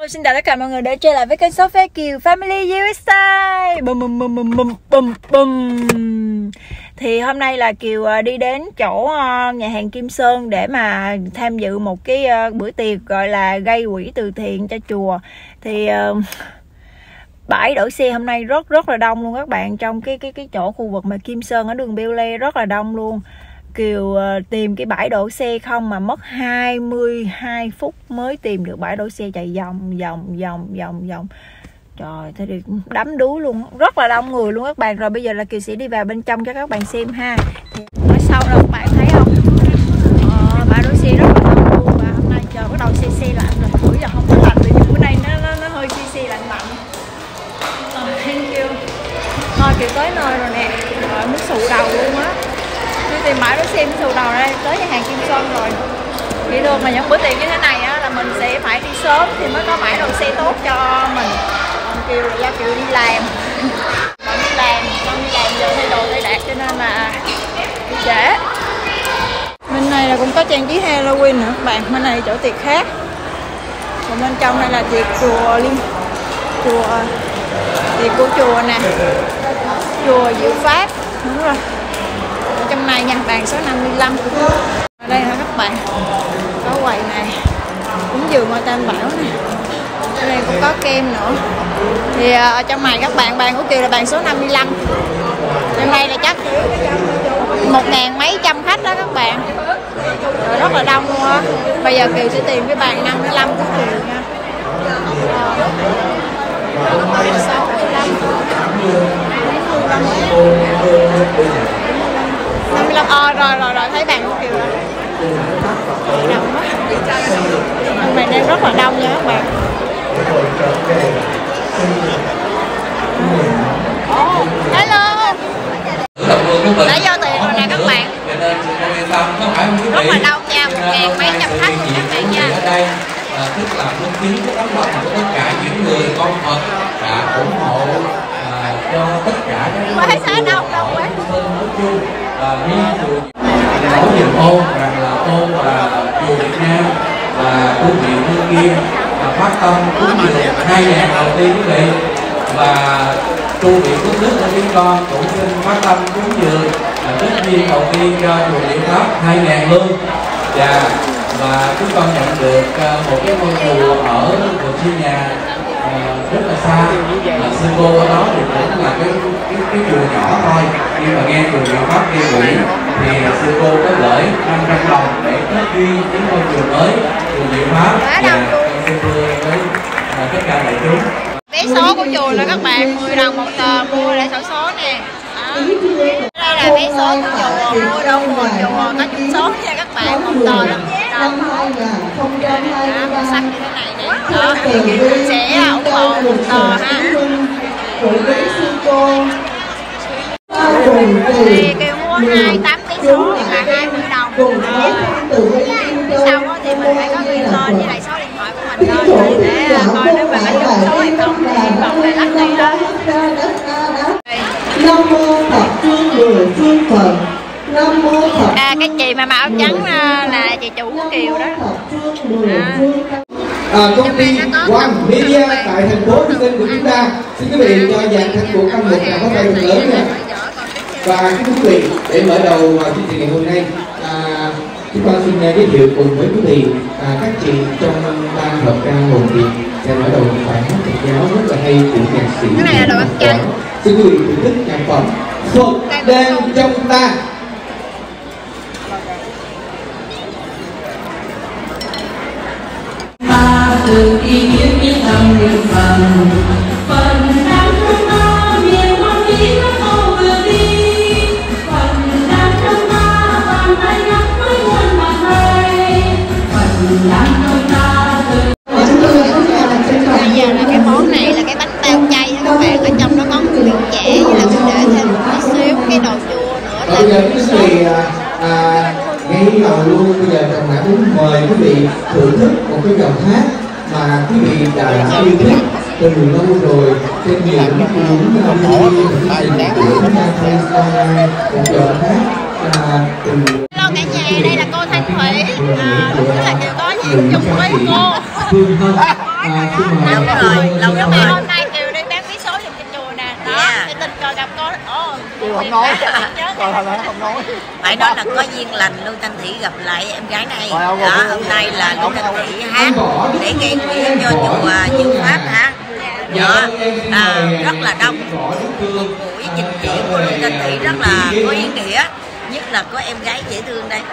Xin chào tất cả mọi người đã trở lại với kênh Sophia Kiều Family USA. Thì hôm nay là Kiều đi đến chỗ nhà hàng Kim Sơn để mà tham dự một cái bữa tiệc gọi là gây quỹ từ thiện cho chùa. Thì bãi đổ xe hôm nay rất là đông luôn các bạn. Trong cái chỗ khu vực mà Kim Sơn ở đường Beo Lê rất là đông luôn. Kiều tìm cái bãi đổ xe không mà mất 22 phút mới tìm được bãi đổ xe, chạy vòng. Trời, thế thì đắm đuối luôn, rất là đông người luôn các bạn. Rồi bây giờ là Kiều sẽ đi vào bên trong cho các bạn xem ha. Thì ở sau đó các bạn thấy không, bãi đổ xe rất là đông luôn. Và hôm nay trời bắt đầu se lạnh rồi, bữa giờ không có lạnh vì bữa nay nó hơi se lạnh mạnh. Thank you. Thôi Kiều tới nơi rồi nè, rồi muốn sụ đầu luôn á. Đi tìm bãi đổ xe sù đầu đây, tới nhà hàng Kim Sơn rồi. Vậy luôn, mà những bữa tiệc như thế này á là mình sẽ phải đi sớm thì mới có bãi đổ xe tốt cho mình. Còn Kiều là do Kiều đi làm, còn đi làm giờ thay đồ thay đạt cho nên là đi trễ. Bên này là cũng có trang trí Halloween nữa các bạn, bên này chỗ tiệc khác. Còn bên trong đây là tiệc tiệc của chùa nè, chùa Diệu Pháp, đúng rồi. Trong này nha, bàn số 55. Ở đây hả các bạn, có quầy này cúng dường Ngôi Tam Bảo nè, ở đây cũng có kem nữa. Thì ở trong này các bạn, bàn của Kiều là bàn số 55. Trong đây là chắc 1.000 mấy trăm khách đó các bạn. Rồi rất là đông luôn á. Bây giờ Kiều sẽ tìm cái bàn 55 của Kiều nha. 55 rồi thấy bàn của Kiều rồi. Đông quá. Hôm nay đang rất là đông nha các bạn. Hello. Đã vô tiền rồi nè các bạn. Rất là đông nha, 1.000 mấy trăm khách luôn các bạn nha. Tức là tôn kính cái tấm lòng của tất cả những người con Phật đã ủng hộ cho tất cả các đông quá. Nói nhiều ôn rằng là ôn và chùa Việt Nam và tu viện Hương Yên phát tâm cúng dường 2.000 đầu tiên quý vị, và tu viện Phước Đức ở Viên Con cũng xin phát tâm cúng dường tất nhiên đầu tiên cho chùa Diệu Pháp 2.000 hương. Và chúng con nhận được một cái ngôi chùa ở một chi nhà rất là xa. Sư cô ở đó thì cũng là cái chùa nhỏ thôi, nhưng mà nghe chùa Diệu Pháp gây quỹ thì sư cô có gửi 500 đồng để kết duyên với ngôi chùa mới, chùa Diệu Pháp. Và xin thưa với tất cả đại chúng. Vé số của chùa là các bạn 10 đồng một tờ, mua để xổ số nè. Đây là vé số của chùa, mua đâu một chùa có chữ số nha các bạn, một tờ là 10 đồng. Màu xanh như thế này nè. Đó, mình sẽ ủng hộ một tờ ha. Thì Kiều mua 28 vé số là 20 đồng. Sau đó thì mình phải có ghi tên với lại số điện thoại của mình lên để coi nếu mà có trúng số hay không thì hy vọng là lắc đi đó. Nam mô Thập Phương Mười Phương Phật. Nam mô Thập. Cái chị mà màu trắng là chị chủ của Kiều đó. Công ty One Media tại thành phố Hồ Chí Minh của chúng ta. Xin quý vị cho dàn thân của âm mục là có tay thật lớn nha. Và quý vị, để mở đầu chương trình ngày hôm nay, chúng ta xin giới thiệu cùng với quý vị các chị trong ban hợp ca hồn điện sẽ mở đầu một bài hát Phật giáo rất là hay của nhạc sĩ. Cái này là đồ ăn chay. Xin quý vị thưởng thức nhạc phẩm Phật đang trong ta. Từ ý nghĩa biết thầm niệm phần phần đang trong ta miền hoan hỷ nó không vừa đi, phần đang trong ta bàn tay nhắc với muôn bàn tay, phần đang trong ta từ. Bây giờ là cái món này là cái bánh bao chay đó các bạn, ở trong nó có một miếng chẻ với là mình để thêm một tí xíu cái đồ chua nữa. Bây giờ quý vị ngay đầu luôn, bây giờ Trọng Mã muốn mời quý vị thưởng thức một cái dòng hát mà quý vị đã yêu thích từ lâu rồi trên nhiều những cuốn DVD của chúng ta thấy online, một dòng hát Hello cả nhà, đây là cô Thanh Thủy. Đúng là Kiều có nhiều chung với cô. Đúng rồi, lâu lắm rồi. rồi. Hôm nay Kiều đi bán vé số giùm cho chùa nè. Đó, thì tình cờ gặp cô. Kiều không nói. Không nói. Phải nói là có duyên lành Lưu Thanh Thủy gặp lại em gái này. Đó, hôm nay là Lưu Thanh Thủy hát để gây quỹ cho chùa Diệu Pháp hả? Đó, rất là đông. Buổi trình diễn của Lưu Thanh Thủy rất là có ý nghĩa. Nhất là có em gái dễ thương đây.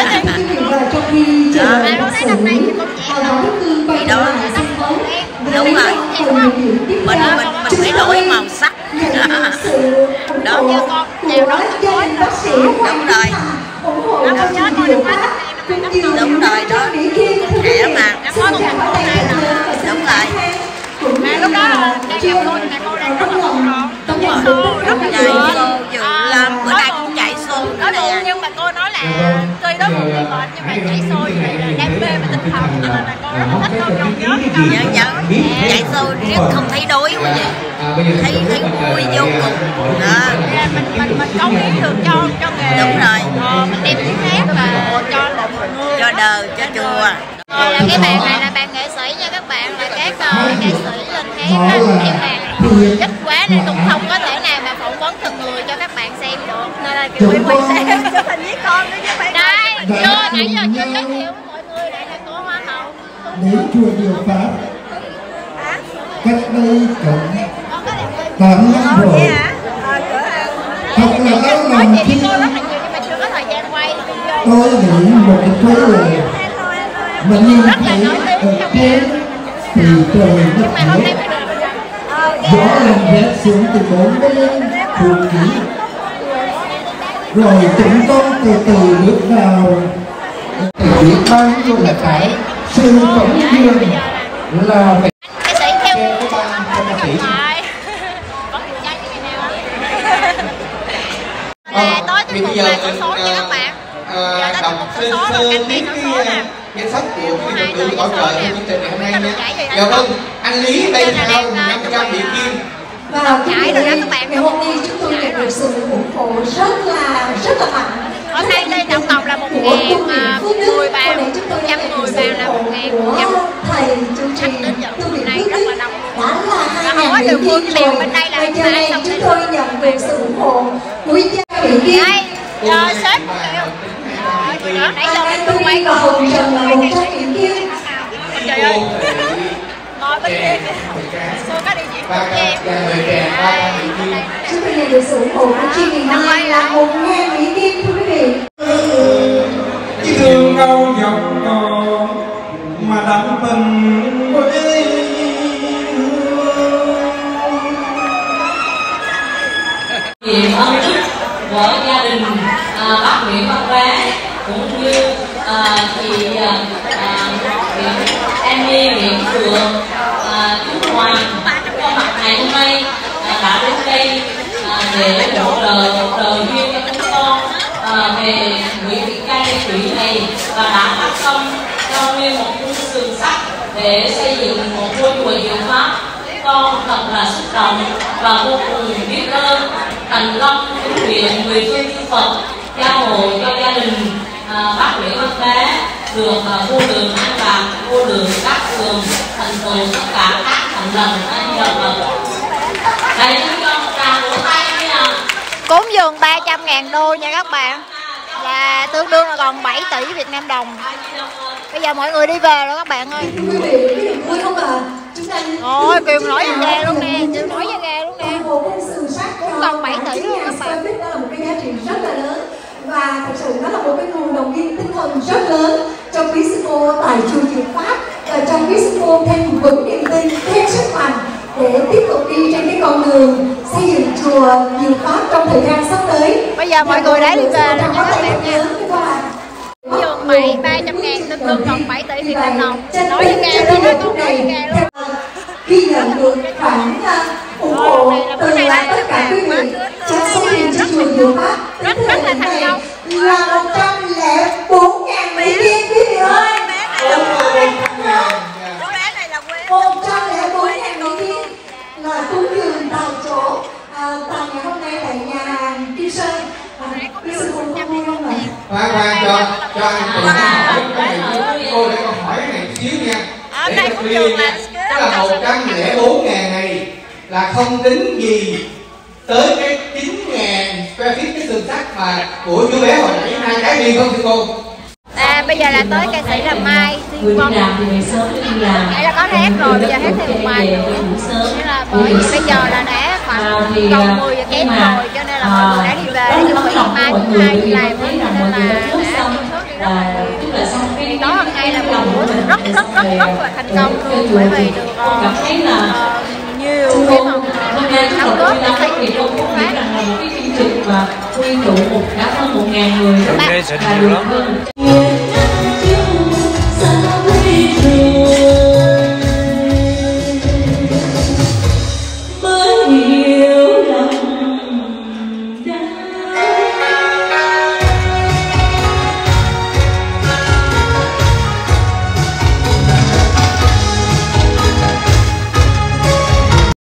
Đó. Đúng rồi. Mình phải đổi màu sắc. Đó. Chèo đó Đúng rồi. nó không nhớ thôi đừng quá. Đúng rồi đó. Trẻ mà. Đúng rồi. Mà lúc đó đang gặp cô thì cô đang rất là bận rộn. Rất là Chạy xô dữ lắm. Bữa nay cũng chạy xô nữa nè. Nhưng mà cô nói là tuy đó một người mệt nhưng mà chạy xô như vậy là đam mê và tinh thần, cho nên là cô rất là thích cô nhớ Nhớ chạy xô riết không thấy đói quá vậy. Thấy vui vô cùng. Đó. Mình cống hiến được cho nghề. Đúng rồi. Mình đem tiếng hát và cho người, cho đời, cho chùa. Là cái bạn này là bạn nghệ sĩ nha các bạn, là các nghệ sĩ lên hát em hàng ít quá nên cũng không có thể nào mà phỏng vấn từng người cho các bạn xem được, nên là Kiều quay xem chụp hình với con nữa chứ phải. Đây, chưa nãy giờ chưa giới thiệu với mọi người, đây là cô Hoa Hậu đến chùa Diệu Pháp cách đây cũng 8 năm rồi. Thật là ấm lòng khi cô rất là nhiều nhưng mà chưa có thời gian quay. tôi nghĩ một cái khối người mà nhìn thấy ở trên thì trời đất nước gió làm rét xuống từ 4 bên thuộc ký rồi chúng con từ từ bước vào thì biết bao nhiêu là cái sự cống hiến là phải Cái sĩ theo cái ban cho ca sĩ. Là tối tiết mục là số số nha các bạn. Giờ tới tiết mục số số rồi canh đi số số nè. danh sách của cái đầu tư bảo trợ cho chương trình ngày hôm nay nhé. Dạ vâng, anh Lý đây theo 500 Mỹ Kim. Và ngày hôm nay chúng tôi nhận được sự ủng hộ rất là mạnh. Hôm nay đây tổng cộng là 1.010 bàn, 110 bàn là 1.100. Thầy chủ trì Hôm nay rất là đông. đã là 2.000 địa kim rồi. Bên đây là và giờ này chúng tôi nhận được sự ủng hộ của gia địa kim. Đây, sếp của Kiều. Nãy giờ tôi quay và Hồng Trần là 100 địa kim. Trời ơi. Ngồi bên kia. Cô có đi diễn cùng với em. Chúng tôi nhận được sự ủng hộ của chương trình năm nay là 1.000 Mỹ Kim thưa quý vị. Chỉ thương câu dọc cò mà đậm tình quê niềm ân đức của gia đình bác Nguyễn Văn Bé cũng như chị Emmy Nguyễn Phượng, chú Hoàng có mặt ngày hôm nay đã đến đây để hỗ trợ duyên cho chúng con về Nguyễn Thị Cai Thủy này và đã phát tâm cho nguyên một khu sườn sắt để xây dựng một ngôi chùa Diệu Pháp. Con thật là xúc động và vô cùng biết ơn thành long kính nguyện 10 phương chư Phật gia hộ cho gia đình bác Nguyễn Văn Bé được vô lượng an lạc, vô lượng các đường thành tựu tất cả các thành lần anh đồng Phật. Đây chúng con tràng vỗ tay đi nào. Cúng dường 300.000 đô nha các bạn, là tương đương là còn 7 tỷ Việt Nam đồng. Bây giờ mọi người đi về rồi các bạn ơi. Quý vị vui không ạ? Ôi, Kiều nói với ghê luôn nè, Kiều nói với ghê luôn nè. Cũng còn 7 tỷ luôn các bạn. Đó là một cái giá trị rất là lớn và thật sự nó là một cái nguồn động viên tinh thần rất lớn cho quý sư cô tại chùa Diệu Pháp và cho quý sư cô thêm vững niềm tin, thêm sức mạnh để tiếp tục đi trên cái con đường xây dựng chùa Diệu Pháp trong thời gian sắp tới. Bây giờ mọi người đã đi về rồi nha các bạn nha. Dường 300.000 tương đương còn 7 tỷ Việt Nam đồng. Nói với nghe luôn, nói con nói với nghe luôn. Ghi nhận được khoản ủng hộ từ tất cả quý vị cho xây dựng cho chùa Diệu Pháp rất là thành công là 104.000 Mỹ Kim quý vị ơi. 104.000 Mỹ Kim là cúng dường tại chỗ tại ngày hôm nay tại nhà hàng Kim Sơn. Quý sư cô có vui không ạ? Khoan cho anh hỏi cô để con hỏi này xíu nha. Ở đây cũng trường là là 104.000 này là không tính gì tới cái 9.000 square feet cái sườn sắt mà của chú bé hồi nãy, hai cái riêng không thưa cô? Bây giờ là tới ca sĩ là Mai Thiên Vân. Đây là có hát rồi, bây giờ hát thêm một bài nữa. Thế là bởi vì bây giờ là đã khoảng gần 10 giờ kém rồi, cho nên là mọi người đã đi về để chuẩn bị mai thứ hai đi làm, cho nên là đã thì đó hôm nay là một buổi rất là thành công luôn, bởi vì được nhiều cái đóng góp để xây dựng một cuốn phát. Và quy tụ đã hơn 1.000 người sẽ đi nhiều lắm.